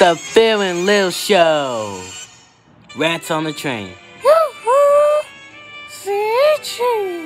the Phil and Lil Show. Rats on the Train. Yoo-hoo! See you.